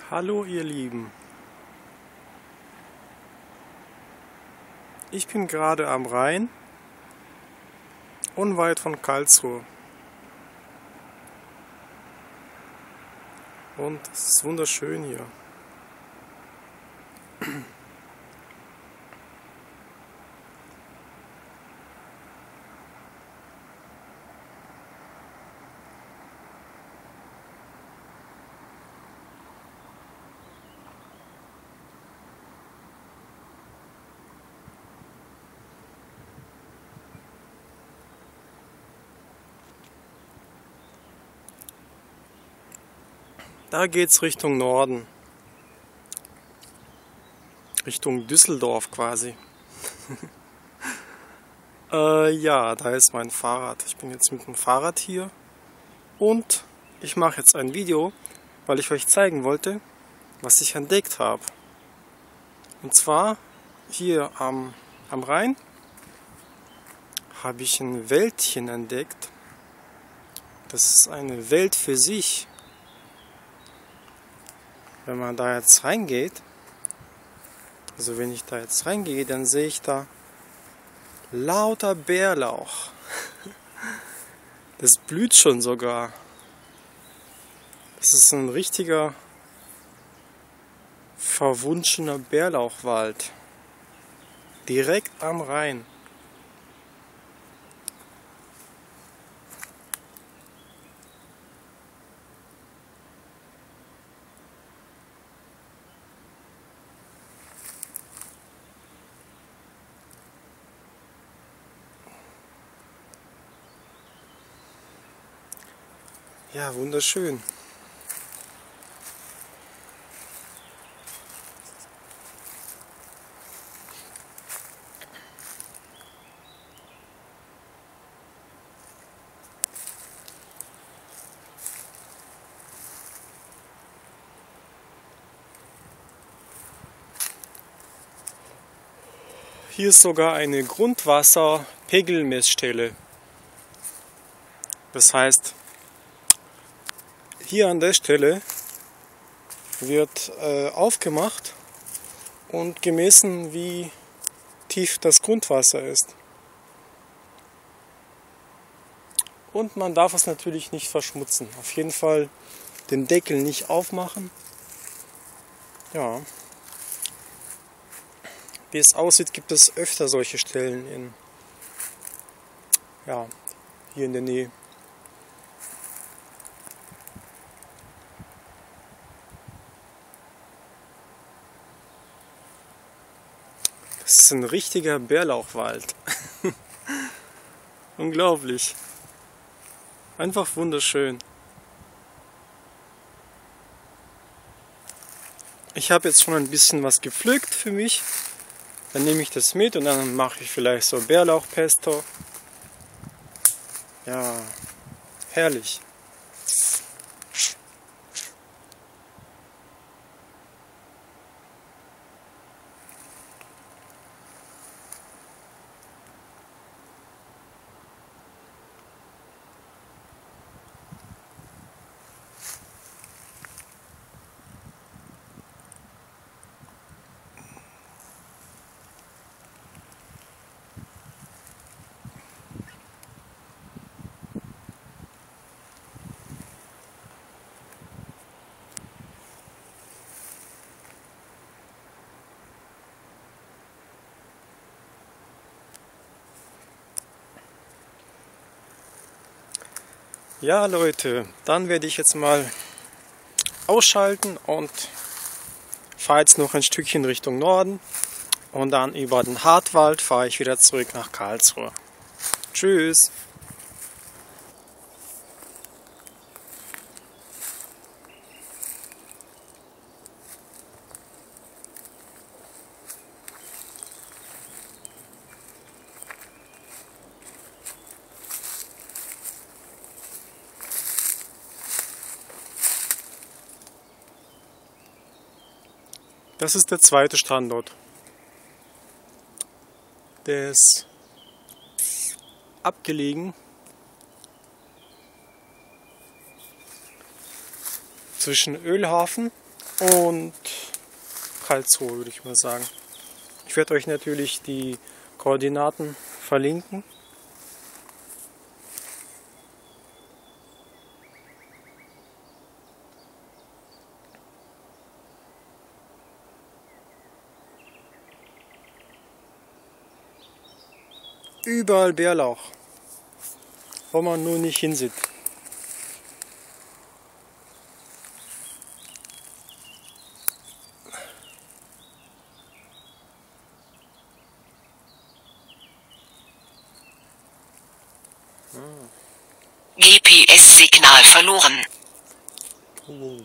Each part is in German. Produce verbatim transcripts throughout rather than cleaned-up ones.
Hallo ihr Lieben, ich bin gerade am Rhein, unweit von Karlsruhe, und es ist wunderschön hier. Da geht's Richtung Norden, Richtung Düsseldorf quasi. äh, ja, da ist mein Fahrrad. Ich bin jetzt mit dem Fahrrad hier und ich mache jetzt ein Video, weil ich euch zeigen wollte, was ich entdeckt habe. Und zwar hier am, am Rhein habe ich ein Wäldchen entdeckt. Das ist eine Welt für sich. Wenn man da jetzt reingeht, also wenn ich da jetzt reingehe, dann sehe ich da lauter Bärlauch. Das blüht schon sogar. Das ist ein richtiger verwunschener Bärlauchwald. Direkt am Rhein. Ja, wunderschön. Hier ist sogar eine Grundwasserpegelmessstelle. Das heißt, hier an der Stelle wird äh, aufgemacht und gemessen, wie tief das Grundwasser ist. Und man darf es natürlich nicht verschmutzen. Auf jeden Fall den Deckel nicht aufmachen. Ja. Wie es aussieht, gibt es öfter solche Stellen in, ja, hier in der Nähe. Das ist ein richtiger Bärlauchwald. Unglaublich. Einfach wunderschön. Ich habe jetzt schon ein bisschen was gepflückt für mich. Dann nehme ich das mit und dann mache ich vielleicht so Bärlauchpesto. Ja, herrlich. Ja Leute, dann werde ich jetzt mal ausschalten und fahre jetzt noch ein Stückchen Richtung Norden und dann über den Hartwald fahre ich wieder zurück nach Karlsruhe. Tschüss! Das ist der zweite Standort. Der ist abgelegen zwischen Ölhafen und Karlsruhe, würde ich mal sagen. Ich werde euch natürlich die Koordinaten verlinken. Überall Bärlauch, wo man nur nicht hinsieht. G P S-Signal verloren. Oh.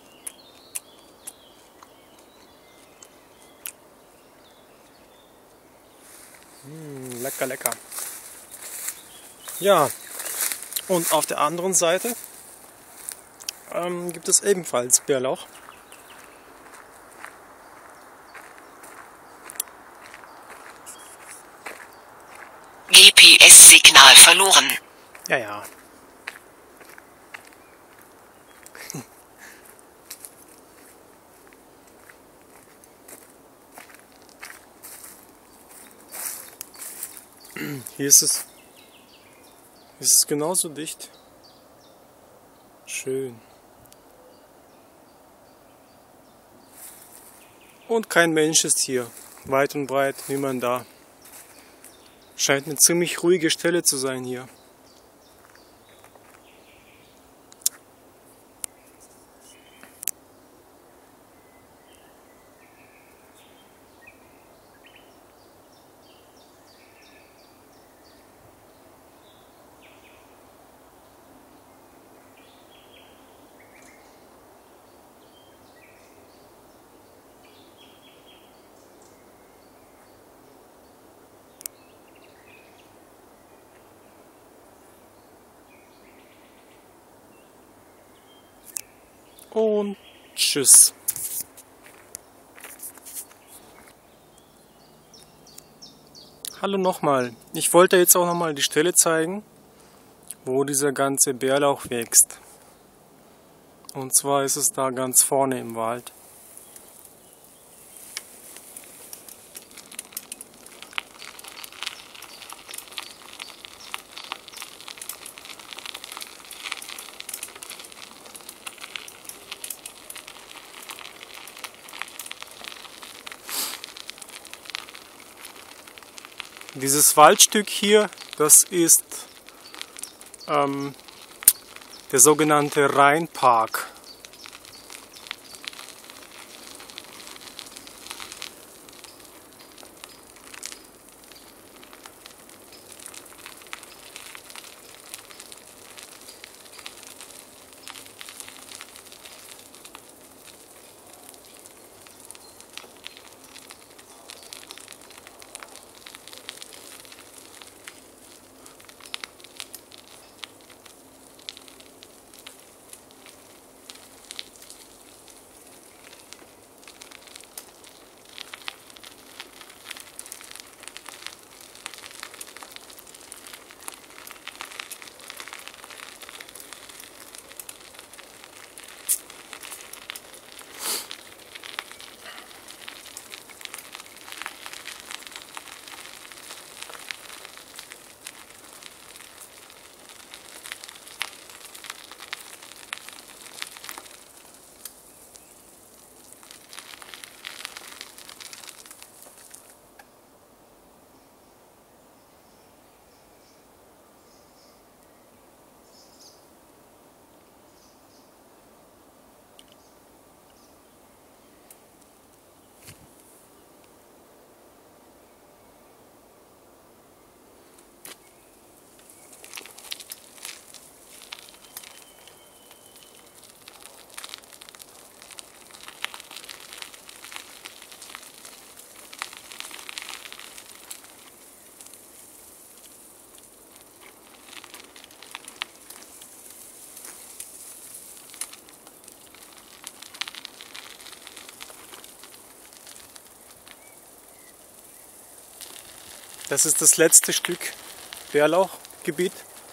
Mm, lecker, lecker. Ja, und auf der anderen Seite ähm, gibt es ebenfalls Bärlauch. G P S-Signal verloren. Ja, ja. Hier ist es. Hier ist es genauso dicht. Schön. Und kein Mensch ist hier. Weit und breit, niemand da. Scheint eine ziemlich ruhige Stelle zu sein hier. Und tschüss. Hallo nochmal. Ich wollte jetzt auch nochmal die Stelle zeigen, wo dieser ganze Bärlauch wächst. Und zwar ist es da ganz vorne im Wald. Dieses Waldstück hier, das ist ähm, der sogenannte Rheinpark. Das ist das letzte Stück Bärlauchgebiet.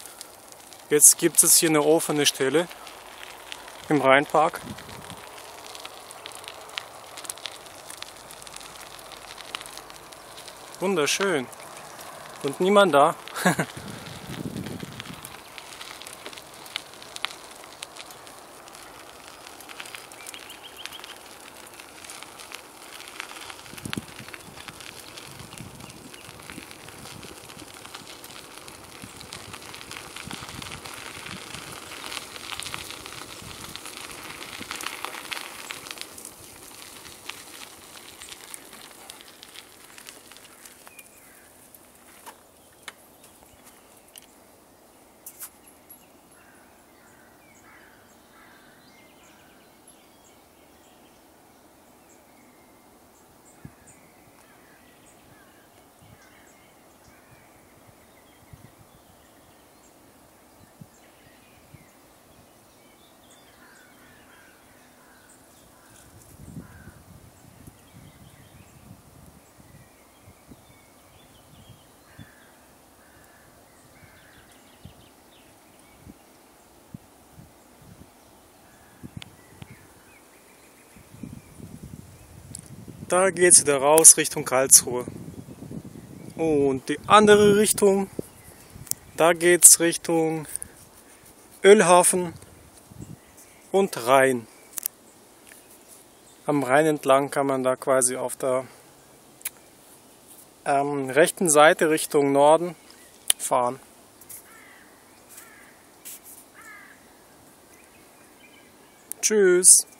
Jetzt gibt es hier eine offene Stelle im Rheinpark. Wunderschön. Und niemand da. Da geht es wieder raus Richtung Karlsruhe. Und die andere Richtung, da geht es Richtung Ölhafen und Rhein. Am Rhein entlang kann man da quasi auf der ähm, rechten Seite Richtung Norden fahren. Tschüss!